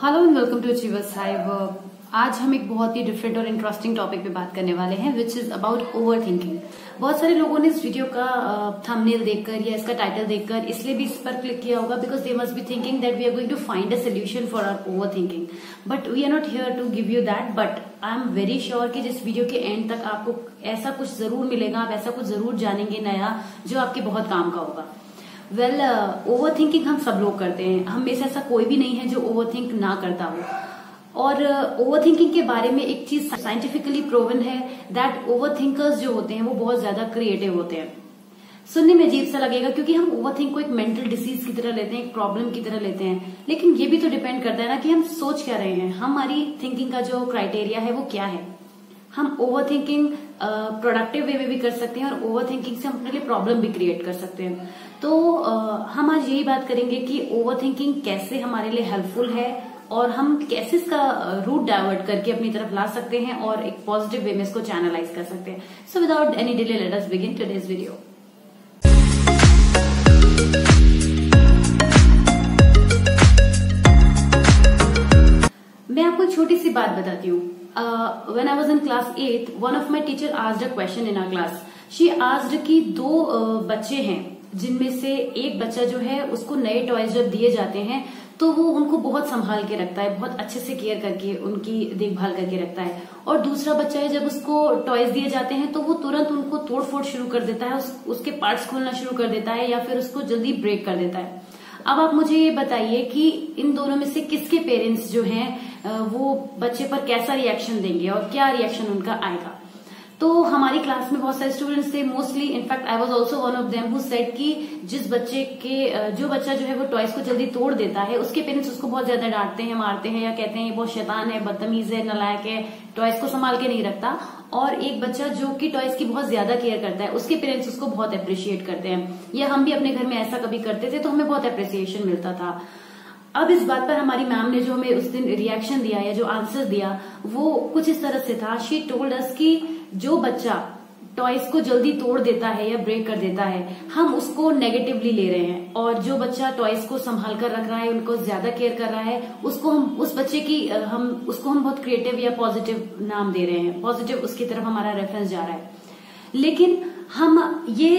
Hello and welcome to achievers hive. आज हम एक बहुत ही डिफरेंट और इंटरेस्टिंग टॉपिक पे बात करने वाले हैं which is about over thinking. बहुत सारे लोगों ने इस वीडियो का थंबनेल देखकर या इसका टाइटल देखकर इसलिए भी इस पर क्लिक किया होगा because they must be thinking that we are going to find a solution for our over thinking, but we are not here to give you that. But I am very sure कि जिस video के and तक आपको ऐसा कुछ जरूर मिलेगा, आप ऐसा कुछ जरूर जानेंगे नया जो आपके बहुत काम का होगा। वेल, ओवर थिंकिंग हम सब लोग करते हैं, हम में से ऐसा कोई भी नहीं है जो ओवर थिंक ना करता हो। और ओवर थिंकिंग के बारे में एक चीज साइंटिफिकली प्रूवन है दैट ओवर थिंकर्स जो होते हैं वो बहुत ज्यादा क्रिएटिव होते हैं। सुनने में अजीब सा लगेगा क्योंकि हम ओवर थिंक को एक मेंटल डिसीज की तरह लेते हैं, एक प्रॉब्लम की तरह लेते हैं, लेकिन ये भी तो डिपेंड करता है ना कि हम सोच क्या रहे हैं, हमारी थिंकिंग का जो क्राइटेरिया है वो क्या है। हम ओवर थिंकिंग प्रोडक्टिव वे में भी कर सकते हैं और ओवर थिंकिंग से हम अपने लिए प्रॉब्लम भी क्रिएट कर सकते हैं। तो हम आज यही बात करेंगे कि ओवर थिंकिंग कैसे हमारे लिए हेल्पफुल है और हम कैसे इसका रूट डाइवर्ट करके अपनी तरफ ला सकते हैं और एक पॉजिटिव वे में इसको चैनलाइज कर सकते हैं। So without any delay let us begin today's video. मैं आपको एक छोटी सी बात बताती हूँ। When I was in class 8, one of my teacher asked a question in our class. She asked कि दो बच्चे हैं जिनमें से एक बच्चा जो है उसको नए टॉयज जब दिए जाते हैं तो वो उनको बहुत संभाल के रखता है, बहुत अच्छे से केयर करके उनकी देखभाल करके रखता है, और दूसरा बच्चा है जब उसको टॉयज दिए जाते हैं तो वो तुरंत उनको तोड़ फोड़ शुरू कर देता है, उसके पार्ट्स खोलना शुरू कर देता है या फिर उसको जल्दी ब्रेक कर देता है। अब आप मुझे ये बताइए कि इन दोनों में से किसके पेरेंट्स जो हैं वो बच्चे पर कैसा रिएक्शन देंगे और क्या रिएक्शन उनका आएगा। तो हमारी क्लास में बहुत सारे स्टूडेंट्स थे, mostly in fact I was also one of them who said कि जिस बच्चे के जो बच्चा जो है वो टॉयज को जल्दी तोड़ देता है उसके पेरेंट्स उसको बहुत ज्यादा डांटते हैं, मारते हैं या कहते हैं ये बहुत शैतान है, बदतमीज है, नालायक है, टॉयज को संभाल के नहीं रखता। और एक बच्चा जो कि टॉयज की बहुत ज्यादा केयर करता है उसके पेरेंट्स उसको बहुत अप्रिशिएट करते हैं, या हम भी अपने घर में ऐसा कभी करते थे तो हमें बहुत अप्रिसिएशन मिलता था। अब इस बात पर हमारी मैम ने जो हमें उस दिन रिएक्शन दिया या जो आंसर दिया वो कुछ इस तरह से था। शी टोल्ड अस कि जो बच्चा टॉयज को जल्दी तोड़ देता है या ब्रेक कर देता है हम उसको नेगेटिवली ले रहे हैं, और जो बच्चा टॉयज को संभाल कर रख रहा है, उनको ज्यादा केयर कर रहा है, उसको हम उस बच्चे की हम बहुत क्रिएटिव या पॉजिटिव नाम दे रहे हैं, पॉजिटिव उसकी तरफ हमारा रेफरेंस जा रहा है। लेकिन हम ये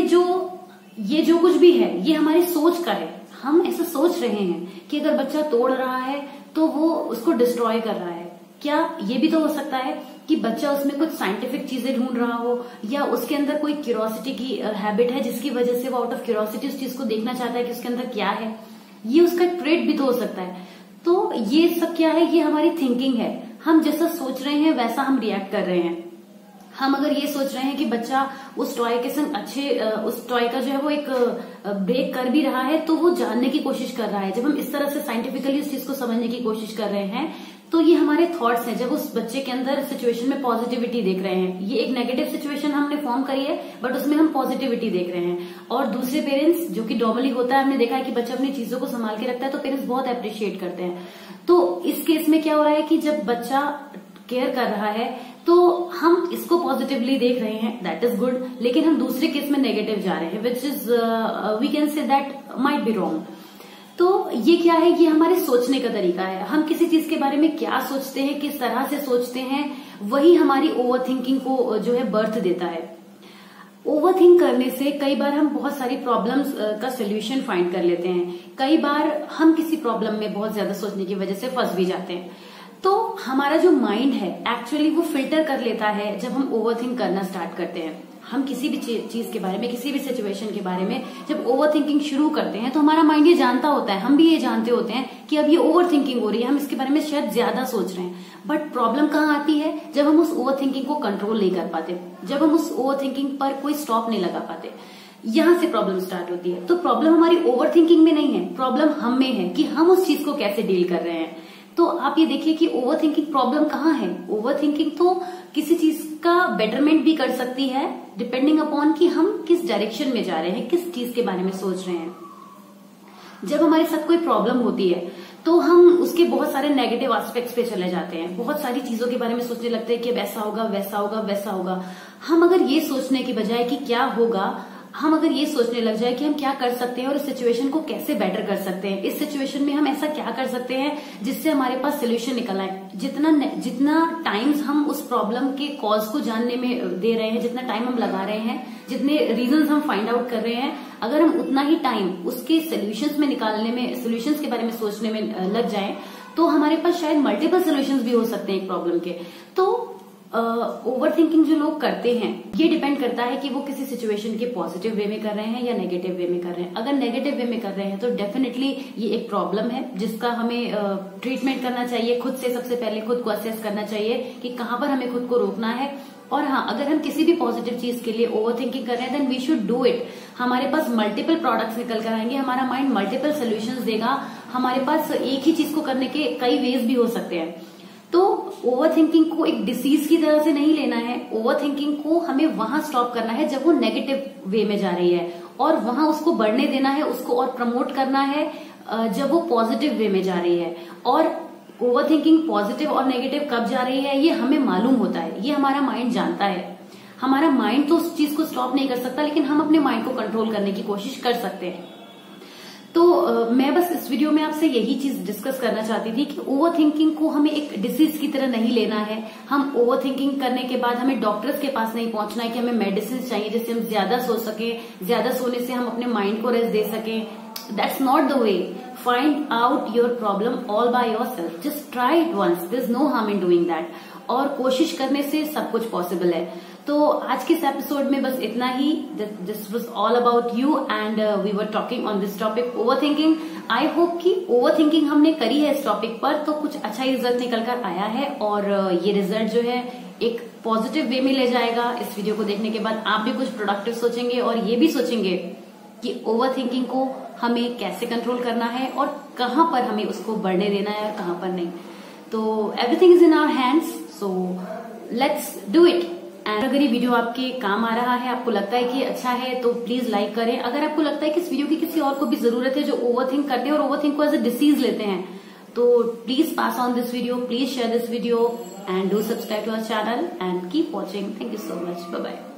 जो कुछ भी है ये हमारी सोच का है। हम ऐसा सोच रहे हैं कि अगर बच्चा तोड़ रहा है तो वो उसको डिस्ट्रॉय कर रहा है। क्या ये भी तो हो सकता है कि बच्चा उसमें कुछ साइंटिफिक चीजें ढूंढ रहा हो या उसके अंदर कोई क्यूरियोसिटी की हैबिट है जिसकी वजह से वो आउट ऑफ क्यूरियोसिटी उस चीज को देखना चाहता है कि उसके अंदर क्या है। ये उसका ट्रेट भी तो हो सकता है। तो ये सब क्या है, ये हमारी थिंकिंग है। हम जैसा सोच रहे हैं वैसा हम रिएक्ट कर रहे हैं। हम अगर ये सोच रहे हैं कि बच्चा उस टॉय के संग उस टॉय का जो है वो एक ब्रेक कर भी रहा है तो वो जानने की कोशिश कर रहा है। जब हम इस तरह से साइंटिफिकली उस चीज को समझने की कोशिश कर रहे हैं तो ये हमारे थॉट्स हैं। जब उस बच्चे के अंदर सिचुएशन में पॉजिटिविटी देख रहे हैं, ये एक नेगेटिव सिचुएशन हमने फॉर्म करी है बट उसमें हम पॉजिटिविटी देख रहे हैं। और दूसरे पेरेंट्स जो कि नॉर्मली होता है, हमने देखा है कि बच्चा अपनी चीजों को संभाल के रखता है तो पेरेंट्स बहुत अप्रिशिएट करते हैं। तो इस केस में क्या हो रहा है कि जब बच्चा केयर कर रहा है तो हम इसको पॉजिटिवली देख रहे हैं, दैट इज गुड, लेकिन हम दूसरे केस में नेगेटिव जा रहे हैं which is we can say that might be wrong. तो ये क्या है, ये हमारे सोचने का तरीका है। हम किसी चीज के बारे में क्या सोचते हैं, किस तरह से सोचते हैं, वही हमारी ओवर थिंकिंग को जो है बर्थ देता है। ओवर थिंक करने से कई बार हम बहुत सारी प्रॉब्लम्स का सोल्यूशन फाइंड कर लेते हैं। कई बार हम किसी प्रॉब्लम में बहुत ज्यादा सोचने की वजह से फंस भी जाते हैं। तो हमारा जो माइंड है एक्चुअली वो फिल्टर कर लेता है जब हम ओवर थिंक करना स्टार्ट करते हैं। हम किसी भी चीज के बारे में, किसी भी सिचुएशन के बारे में जब ओवर थिंकिंग शुरू करते हैं तो हमारा माइंड ये जानता होता है, हम भी ये जानते होते हैं कि अब ये ओवर थिंकिंग हो रही है, हम इसके बारे में शायद ज्यादा सोच रहे हैं। बट प्रॉब्लम कहाँ आती है, जब हम उस ओवर थिंकिंग को कंट्रोल नहीं कर पाते, जब हम उस ओवर थिंकिंग पर कोई स्टॉप नहीं लगा पाते, यहां से प्रॉब्लम स्टार्ट होती है। तो प्रॉब्लम हमारी ओवर थिंकिंग में नहीं है, प्रॉब्लम हम में है कि हम उस चीज को कैसे डील कर रहे हैं। तो आप ये देखिए कि ओवर थिंकिंग प्रॉब्लम कहाँ है। ओवर थिंकिंग तो किसी चीज का बेटरमेंट भी कर सकती है डिपेंडिंग अपॉन कि हम किस डायरेक्शन में जा रहे हैं, किस चीज के बारे में सोच रहे हैं। जब हमारे साथ कोई प्रॉब्लम होती है तो हम उसके बहुत सारे नेगेटिव एस्पेक्ट्स पे चले जाते हैं, बहुत सारी चीजों के बारे में सोचने लगते हैं कि अब ऐसा होगा, वैसा होगा, वैसा होगा। हम अगर ये सोचने की बजाय कि क्या होगा, हम अगर ये सोचने लग जाए कि हम क्या कर सकते हैं और इस सिचुएशन को कैसे बेटर कर सकते हैं, इस सिचुएशन में हम ऐसा क्या कर सकते हैं जिससे हमारे पास सोल्यूशन निकल आए, जितना टाइम्स हम उस प्रॉब्लम के कॉज को जानने में दे रहे हैं, जितना टाइम हम लगा रहे हैं, जितने रीजंस हम फाइंड आउट कर रहे हैं, अगर हम उतना ही टाइम उसके सोल्यूशंस में निकालने में, सोल्यूशंस के बारे में सोचने में लग जाएं, तो हमारे पास शायद मल्टीपल सोल्यूशंस भी हो सकते हैं एक प्रॉब्लम के। तो ओवर थिंकिंग जो लोग करते हैं, ये डिपेंड करता है कि वो किसी सिचुएशन के पॉजिटिव वे में कर रहे हैं या नेगेटिव वे में कर रहे हैं। अगर नेगेटिव वे में कर रहे हैं तो डेफिनेटली ये एक प्रॉब्लम है जिसका हमें ट्रीटमेंट करना चाहिए। खुद से सबसे पहले खुद को असेस करना चाहिए कि कहाँ पर हमें खुद को रोकना है। और हाँ, अगर हम किसी भी पॉजिटिव चीज के लिए ओवर थिंकिंग कर रहे हैं then we should do it. हमारे पास मल्टीपल प्रोडक्ट्स निकल कर आएंगे, हमारा माइंड मल्टीपल सोल्यूशंस देगा, हमारे पास एक ही चीज को करने के कई वेज भी हो सकते हैं। तो ओवर थिंकिंग को एक डिसीज की तरह से नहीं लेना है। ओवर थिंकिंग को हमें वहां स्टॉप करना है जब वो नेगेटिव वे में जा रही है, और वहां उसको बढ़ने देना है, उसको और प्रमोट करना है जब वो पॉजिटिव वे में जा रही है। और ओवर थिंकिंग पॉजिटिव और नेगेटिव कब जा रही है ये हमें मालूम होता है, ये हमारा माइंड जानता है। हमारा माइंड तो उस चीज को स्टॉप नहीं कर सकता, लेकिन हम अपने माइंड को कंट्रोल करने की कोशिश कर सकते हैं। तो मैं बस इस वीडियो में आपसे यही चीज डिस्कस करना चाहती थी कि ओवर थिंकिंग को हमें एक डिसीज की तरह नहीं लेना है। हम ओवर थिंकिंग करने के बाद हमें डॉक्टर्स के पास नहीं पहुंचना है कि हमें मेडिसिन चाहिए जिससे हम ज्यादा सो सके, ज्यादा सोने से हम अपने माइंड को रेस्ट दे सके। That's not the way. Find out your problem all by yourself, just try it once, there is no harm in doing that. और कोशिश करने से सब कुछ पॉसिबल है। तो आज के इस एपिसोड में बस इतना ही। This was all about you and we were talking on this topic over thinking. I hope कि ओवर थिंकिंग हमने करी है इस टॉपिक पर तो कुछ अच्छा ही रिजल्ट निकल कर आया है, और ये रिजल्ट जो है एक पॉजिटिव वे में ले जाएगा। इस वीडियो को देखने के बाद आप भी कुछ प्रोडक्टिव सोचेंगे और ये भी सोचेंगे कि ओवर थिंकिंग को हमें कैसे कंट्रोल करना है और कहाँ पर हमें उसको बढ़ने देना है और कहाँ पर नहीं। तो everything is in our hands, so let's do it. And अगर ये वीडियो आपके काम आ रहा है, आपको लगता है कि अच्छा है, तो प्लीज लाइक करें। अगर आपको लगता है कि इस वीडियो की किसी और को भी जरूरत है जो ओवर थिंक करते हैं और ओवर थिंक को एज अ डिसीज लेते हैं, तो please pass on this video, please share this video and do subscribe to our channel and keep watching. Thank you so much, bye bye.